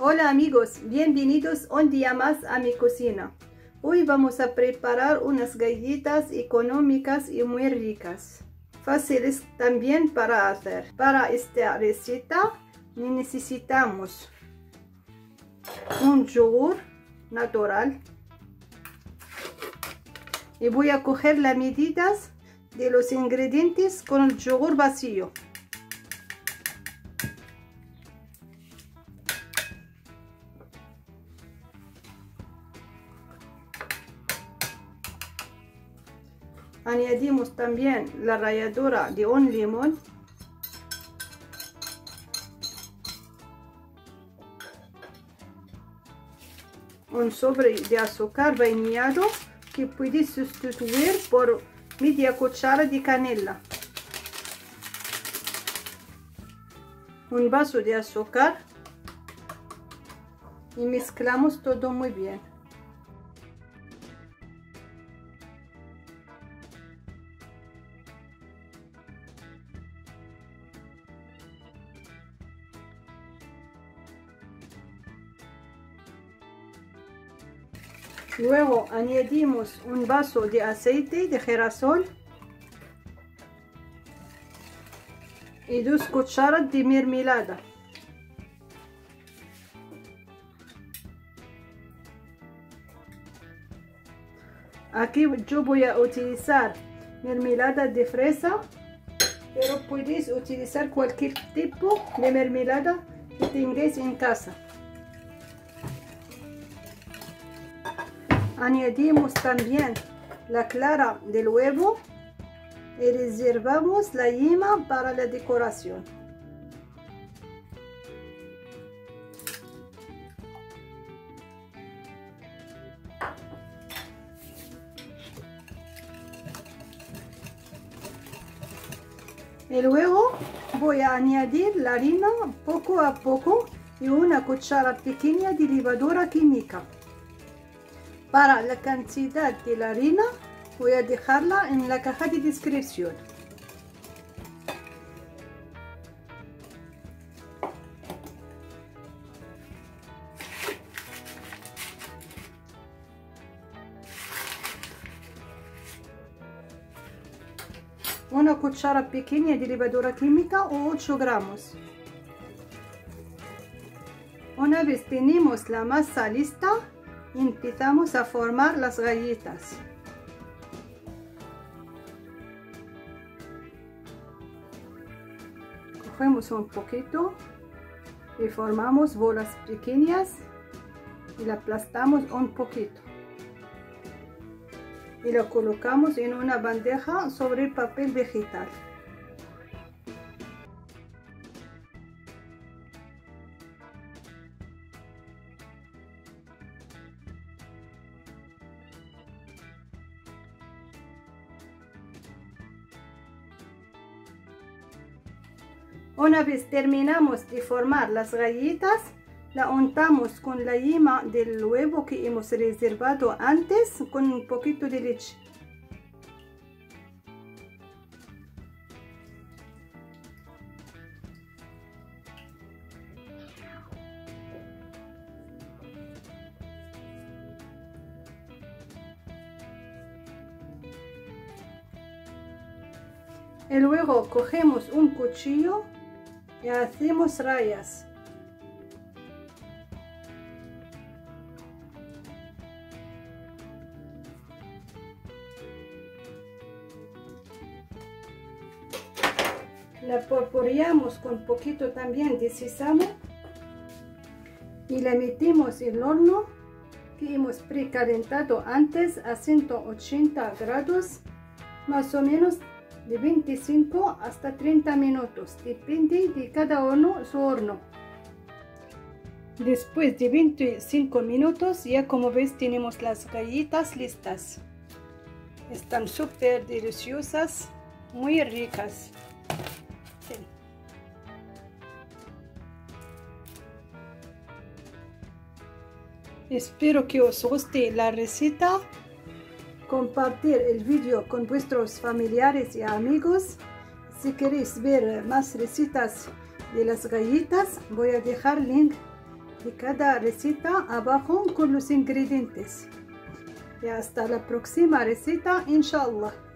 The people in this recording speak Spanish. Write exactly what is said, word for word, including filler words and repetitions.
Hola amigos, bienvenidos un día más a mi cocina. Hoy vamos a preparar unas galletas económicas y muy ricas, fáciles también para hacer. Para esta receta necesitamos un yogur natural y voy a coger las medidas de los ingredientes con el yogur vacío. Añadimos también la ralladura de un limón, un sobre de azúcar vainillado que puedes sustituir por media cuchara de canela, un vaso de azúcar y mezclamos todo muy bien. Luego añadimos un vaso de aceite de girasol y dos cucharadas de mermelada. Aquí yo voy a utilizar mermelada de fresa, pero podéis utilizar cualquier tipo de mermelada que tengáis en casa. Añadimos también la clara del huevo y reservamos la yema para la decoración. Y luego voy a añadir la harina poco a poco y una cuchara pequeña de levadura química. Para la cantidad de la harina voy a dejarla en la caja de descripción. Una cuchara pequeña de levadura química o ocho gramos. Una vez tenemos la masa lista, empezamos a formar las galletas. Cogemos un poquito y formamos bolas pequeñas y la aplastamos un poquito y lo colocamos en una bandeja sobre el papel vegetal. Una vez terminamos de formar las galletas, la untamos con la yema del huevo que hemos reservado antes con un poquito de leche. Y luego cogemos un cuchillo y hacemos rayas. La porporeamos con un poquito también de sésamo y la metemos en el horno que hemos precalentado antes a ciento ochenta grados, más o menos de veinticinco hasta treinta minutos, depende de cada horno su horno. Después de veinticinco minutos, ya como ves, tenemos las galletas listas. Están súper deliciosas, muy ricas. Sí. Espero que os guste la receta. Compartir el vídeo con vuestros familiares y amigos. Si queréis ver más recetas de las galletas, voy a dejar link de cada receta abajo con los ingredientes. Y hasta la próxima receta, inshallah.